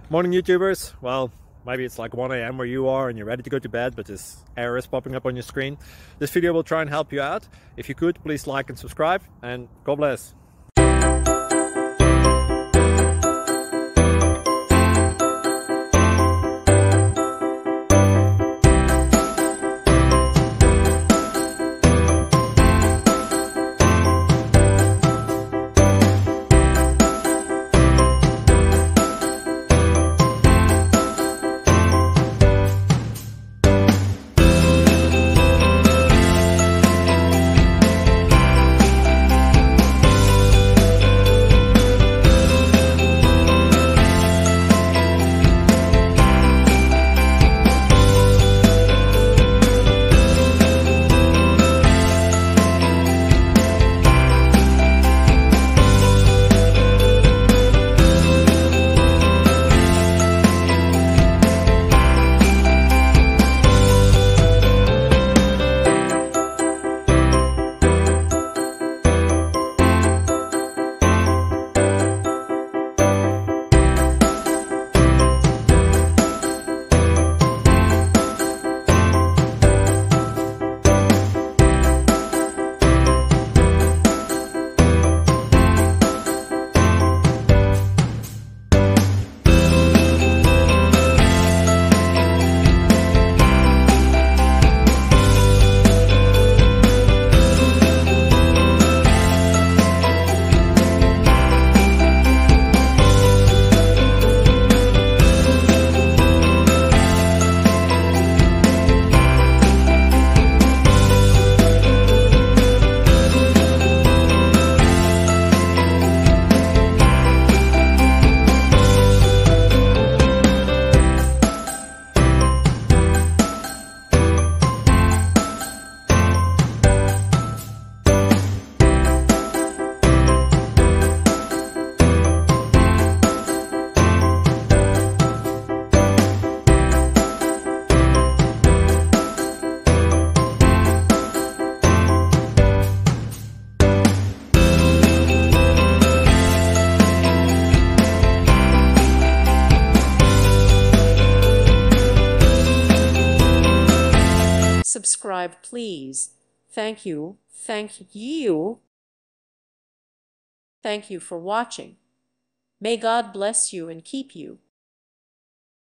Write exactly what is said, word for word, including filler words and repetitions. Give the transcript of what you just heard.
Morning YouTubers. Well, maybe it's like one A M where you are and you're ready to go to bed, but this error is popping up on your screen. This video will try and help you out. If you could, please like and subscribe, and God bless. Subscribe, please. Thank you. Thank you. Thank you for watching. May God bless you and keep you.